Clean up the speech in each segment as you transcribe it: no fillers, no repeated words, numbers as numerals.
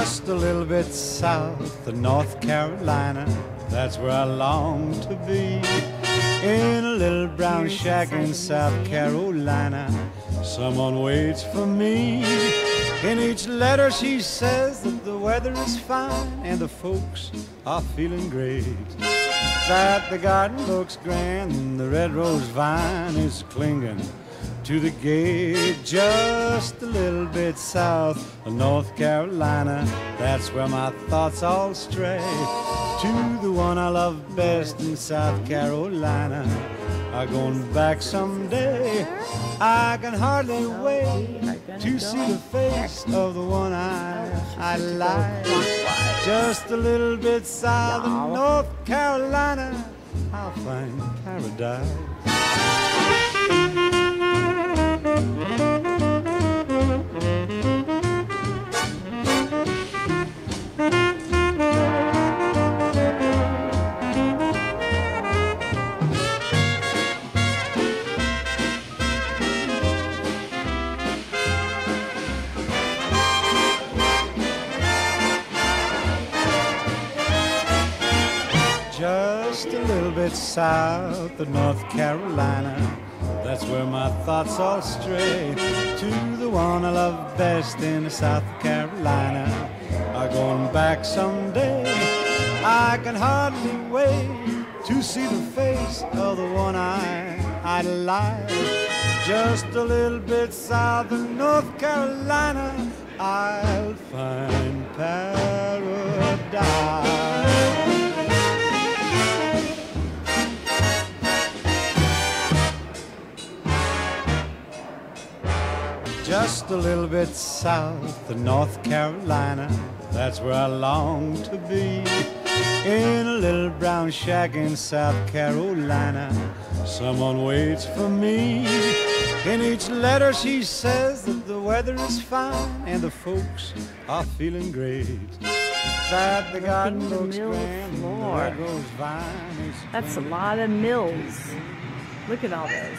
Just a little bit south of North Carolina, that's where I long to be. In a little brown shack in South Carolina, someone waits for me. In each letter she says that the weather is fine and the folks are feeling great, that the garden looks grand and the red rose vine is clinging to the gate. Just a little bit south of North Carolina, that's where my thoughts all stray, to the one I love best in South Carolina. I'm going back someday. I can hardly wait to see the face of the one I like. Just a little bit south of North Carolina, I'll find paradise. Just a little bit south of North Carolina, that's where my thoughts all stray, to the one I love best in South Carolina. I'm going back someday. I can hardly wait to see the face of the one I like. Just a little bit south of North Carolina, I'll find paradise. Just a little bit south of North Carolina, that's where I long to be. In a little brown shack in South Carolina, someone waits for me. In each letter she says that the weather is fine and the folks are feeling great, that the garden looks grand and the red rose vine is clean. That's a lot of mills. Look at all this.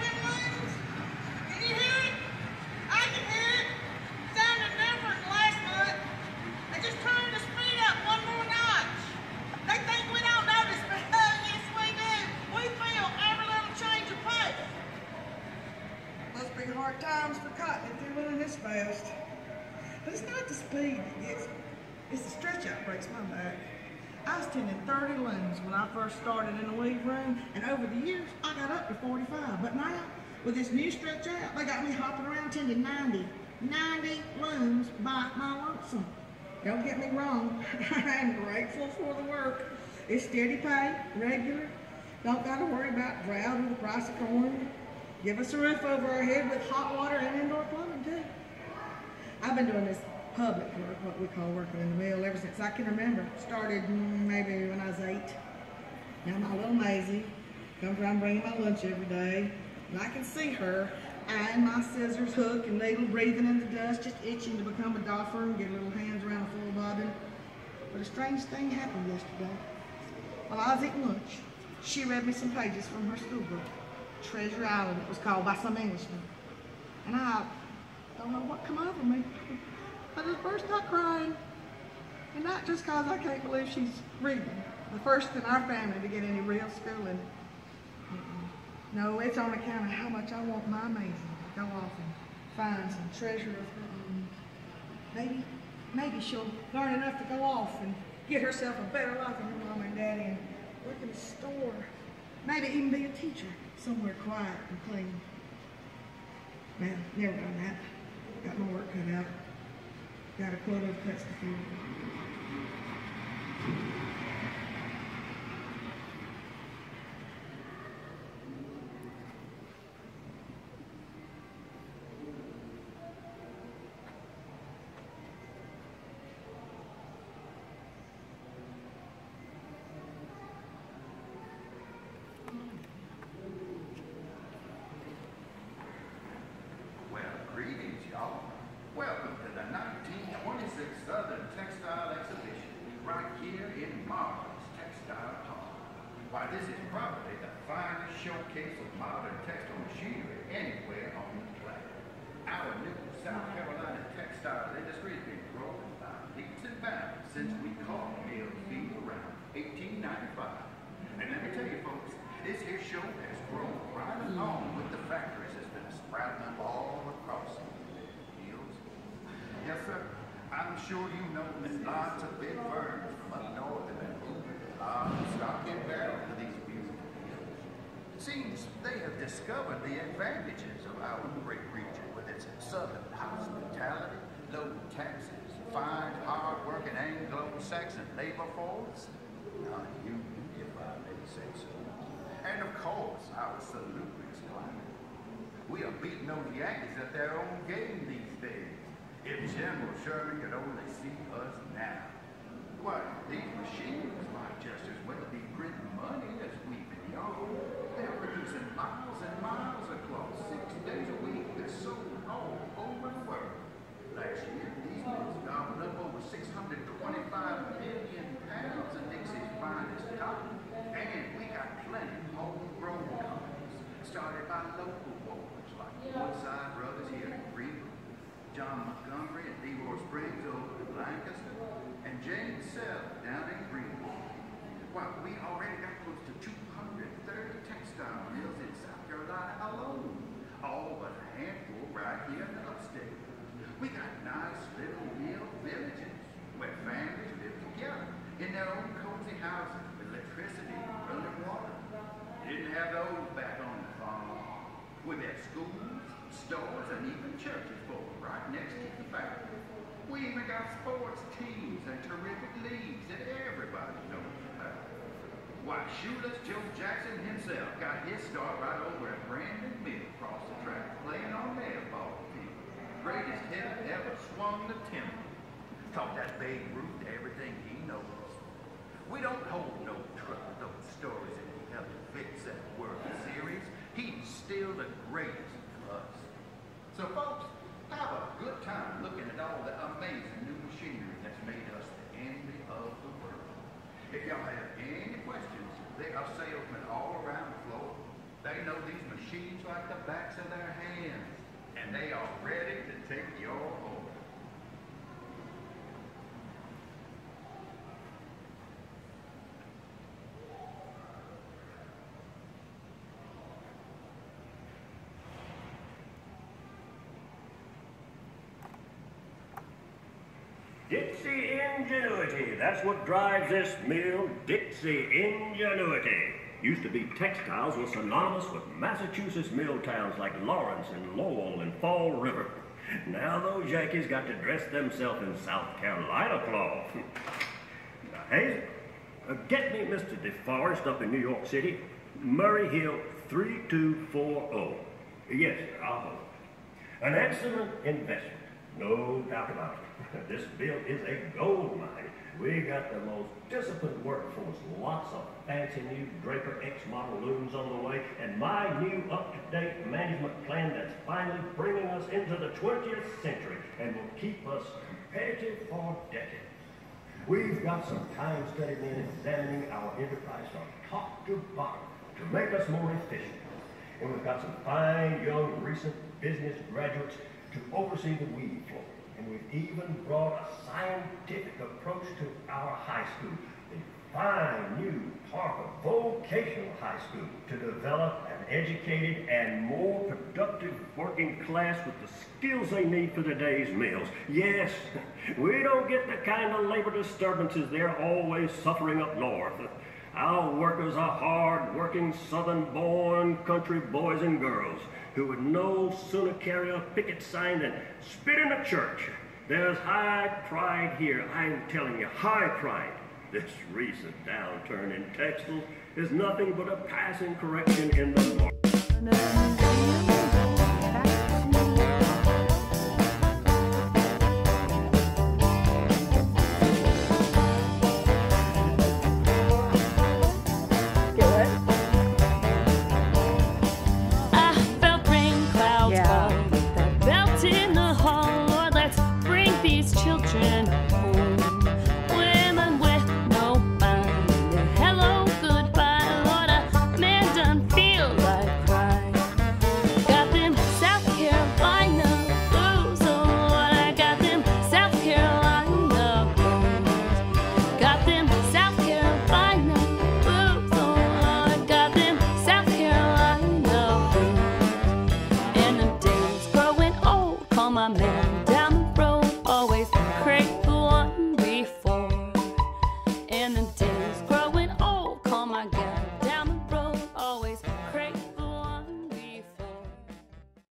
Hard times for cotton if they're running this fast. But it's not the speed that gets, it's the stretch out breaks my back. I was tending 30 looms when I first started in the weave room, and over the years I got up to 45. But now, with this new stretch out, they got me hopping around tending 90 looms by my lonesome. Don't get me wrong, I'm grateful for the work. It's steady pay, regular. Don't gotta worry about drought or the price of corn. Give us a roof over our head with hot water and indoor plumbing too. I've been doing this public work, what we call working in the mill, ever since I can remember. Started maybe when I was 8. Now my little Maisie comes around bringing my lunch every day, and I can see her eyeing my scissors, hook, and needle, breathing in the dust, just itching to become a doffer and get little hands around a full bobbin. But a strange thing happened yesterday. While I was eating lunch, she read me some pages from her school book. Treasure Island, it was called, by some Englishman. And I don't know what come over me. I just burst out crying. And not just because I can't believe she's reading. The first in our family to get any real schooling. No, it's on account of how much I want my Maisie to go off and find some treasure of her own. Maybe she'll learn enough to go off and get herself a better life than her mom and daddy and work in a store. Maybe even be a teacher somewhere quiet and clean. Well, never done that. Got my work cut out. Got a quota of cuts to fill. Greetings, y'all. Welcome to the 1926 Southern Textile Exhibition right here in Mars Textile Park. Why, this is probably the finest showcase of modern textile machinery anywhere on the planet. Our new South Carolina textile industry has been growing by leaps This here show has grown right along with the factories that's been sprouting up all across the hills. Yes, sir. I'm sure you know that lots of big firms from up north have been moving stock and barrel to these beautiful hills. It seems they have discovered the advantages of our great region with its southern hospitality, low taxes, fine, hard-working Anglo-Saxon labor force, non-union, if I may say so. And of course, our salubrious climate. We are beating those Yankees at their own game these days. If General Sherman could only see us now. Why, these machines might just as well be printing money as weaving yarn. They're producing miles and miles of cloth 6 days a week that's sold all over the world. Last year, these mills gobbled up over 625 million pounds of Dixie's finest cotton. And we got plenty of homegrown companies started by local boys like Woodside Brothers here in Greenville, John Montgomery and Leroy Springs over in Lancaster, and James Sell down in Greenville. Why, we already got close to 230 textile mills in South Carolina alone, all but a handful right here in the upstate. We got nice little mill villages where families live together in their own cozy houses with electricity and running water. Didn't have those back on the farm. With their schools, stores, and even churches both right next to the factory. We even got sports teams and terrific leagues that everybody knows about. Why, Shoeless Joe Jackson himself got his start right over at Brandon Mill across the track, playing on their ball field. Greatest hitter ever swung the timber. Taught that Babe Ruth everything he knows. We don't hold no truck with those stories that he helped fix that World Series. He's still the greatest of us. So folks, have a good time looking at all the amazing new machinery that's made us the envy of the world. If y'all have any questions, there are salesmen all around the floor. They know these machines like the backs of their hands, and they are ready to take your order. Dixie Ingenuity, that's what drives this mill, Dixie Ingenuity. Used to be textiles was synonymous with Massachusetts mill towns like Lawrence and Lowell and Fall River. Now those Yankees got to dress themselves in South Carolina cloth. Now, Hazel, get me Mr. DeForest up in New York City, Murray Hill 3240. Yes, sir, I'll hold it. An excellent investment, no doubt about it. This mill is a gold mine. We got the most disciplined workforce, lots of fancy new Draper X model looms on the way, and my new up-to-date management plan that's finally bringing us into the 20th century and will keep us competitive for decades. We've got some time studied in examining our enterprise from top to bottom to make us more efficient. And we've got some fine, young, recent business graduates to oversee the weed floor. And we've even brought a scientific approach to our high school, the fine new Parker Vocational High School, to develop an educated and more productive working class with the skills they need for today's mills. Yes, we don't get the kind of labor disturbances they're always suffering up north. Our workers are hard-working, southern-born country boys and girls who would no sooner carry a picket sign than spit in a church. There's high pride here, I'm telling you, high pride. This recent downturn in textiles is nothing but a passing correction in the market. Yeah. Belt in the hall, Lord, let's bring these children home.